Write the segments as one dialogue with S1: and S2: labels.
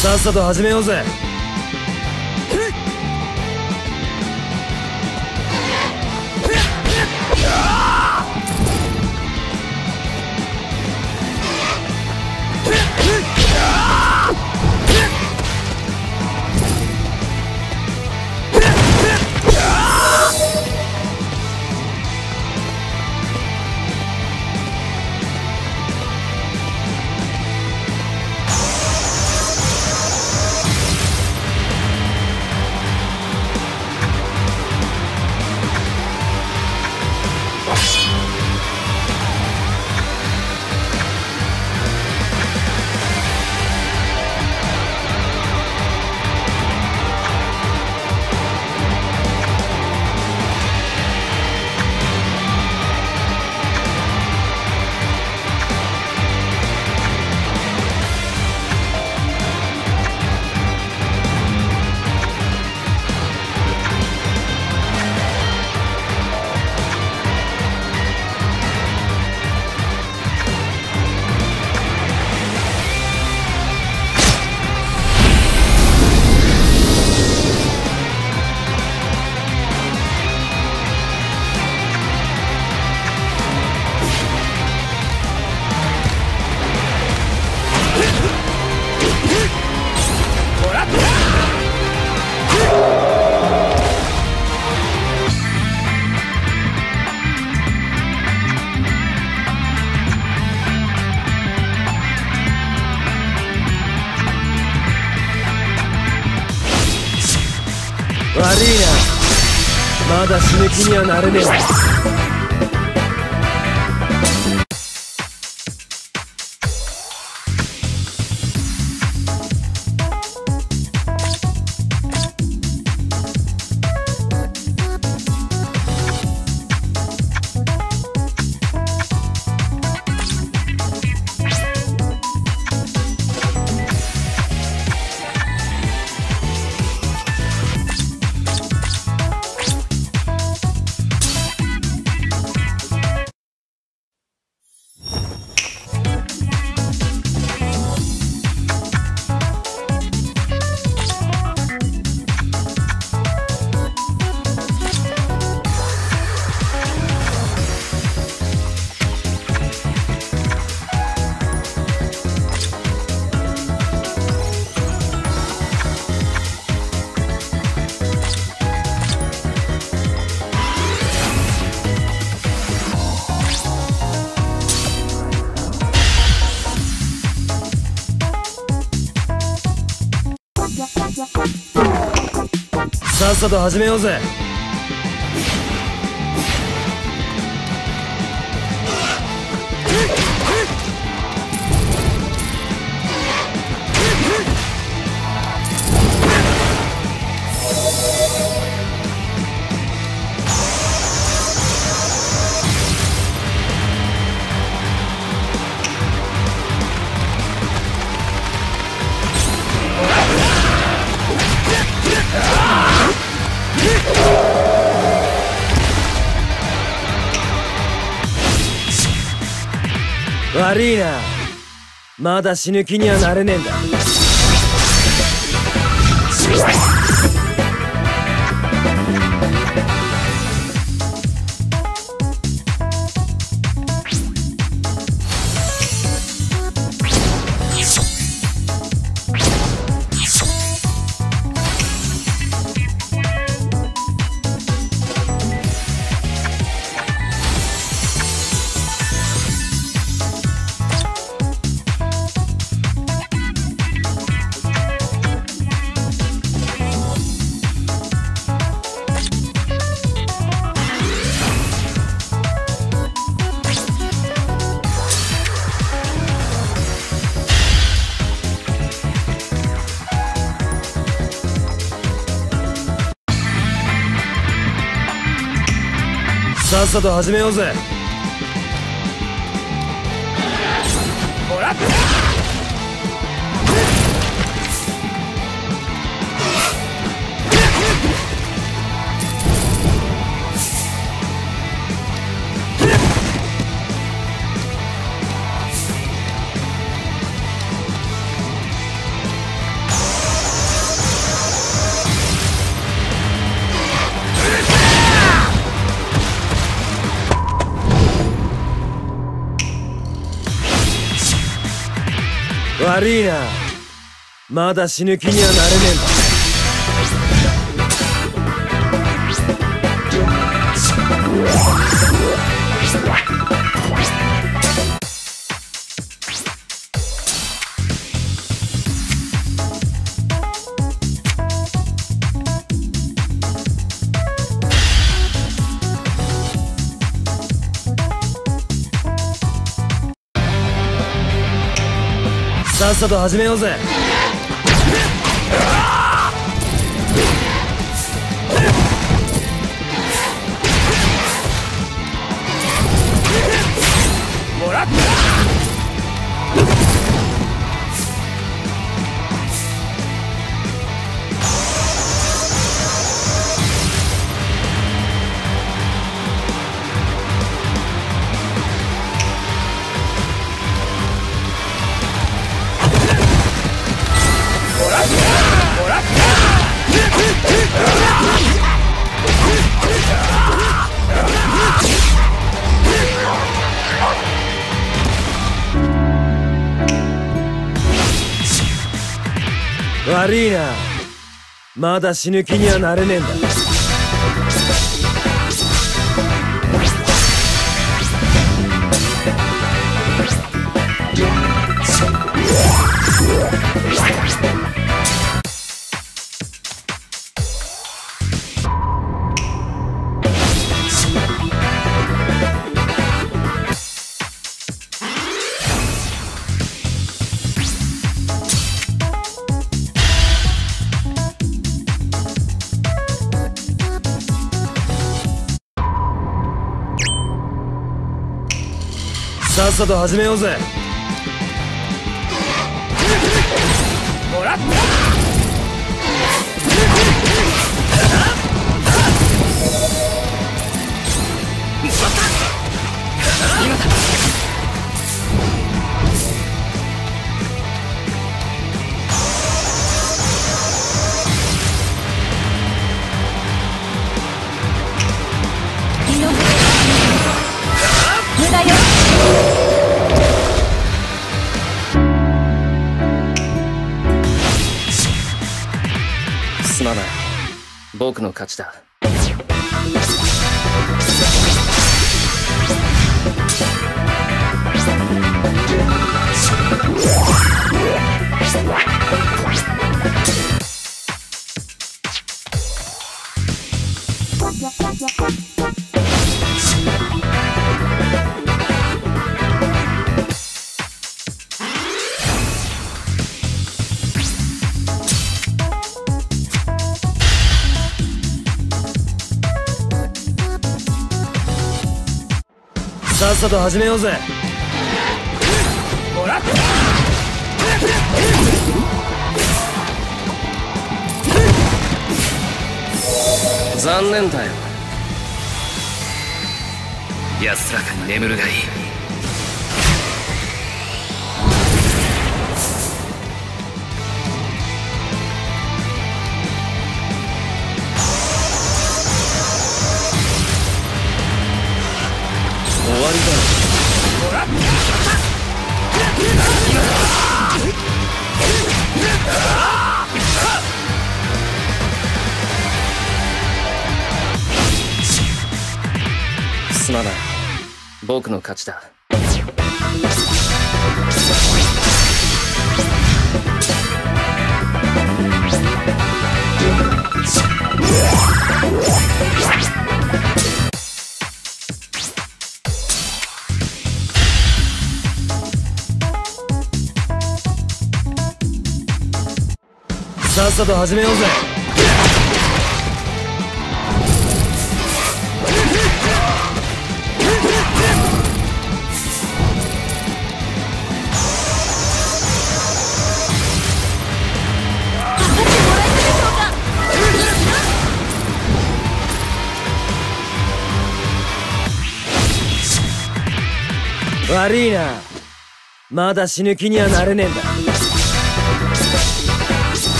S1: さっさと始めようぜ。悪いな、まだ死ぬ気にはなれねえ。さっさと始めようぜ。悪いな、まだ死ぬ気にはなれねえんだ。さっさと始めようぜ。ほらっ悪いな。まだ死ぬ気にはなれねえんだ。さっさと始めようぜ。もらった。悪いな。まだ死ぬ気にはなれねえんだ。さっさと始めようぜ。もらった。
S2: 無駄よ。
S3: すまない。僕の勝ちだ。
S1: さっさと始めようぜ。もらった。
S3: 残念だよ。安らかに眠るがいい。終わりだ。すまない。僕の勝ちだ。
S1: さっさと始めようぜ。悪いな。まだ死ぬ気にはなれねえんだ。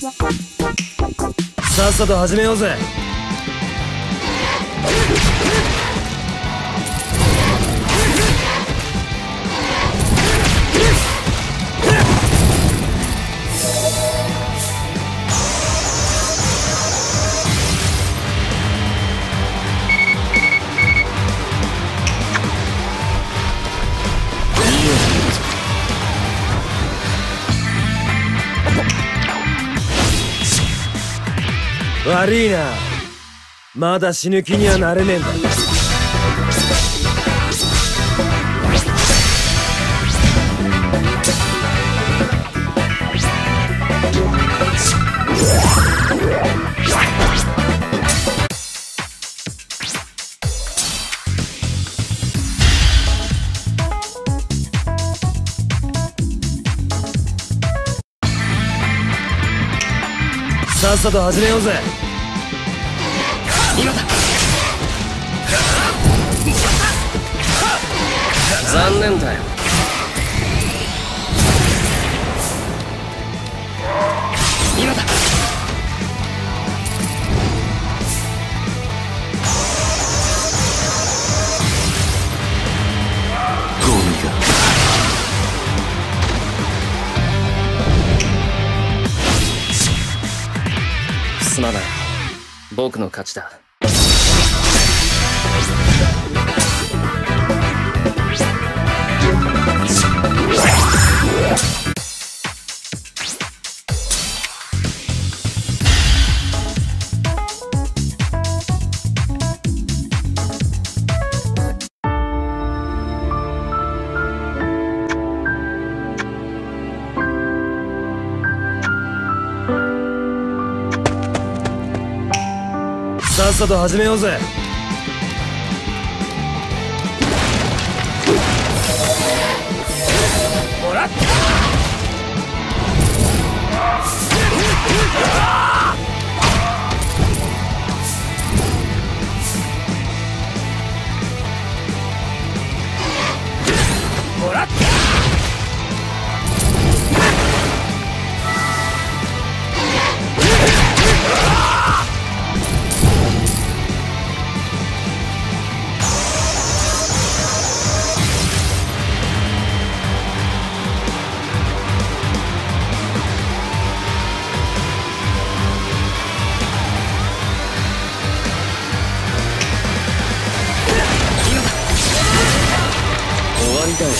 S1: さっさと始めようぜ。悪いな、まだ死ぬ気にはなれねえんだ。さっさと始めようぜ。
S3: 今だ。残念だよ。今だ。ゴミが。すまない。僕の勝ちだ。
S1: さっさと始めようぜ。もらった。もらった。
S3: 終わりだよ。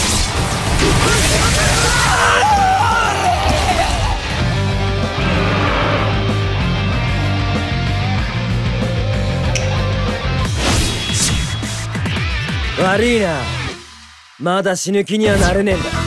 S1: 悪いな、まだ死ぬ気にはなれねえんだ。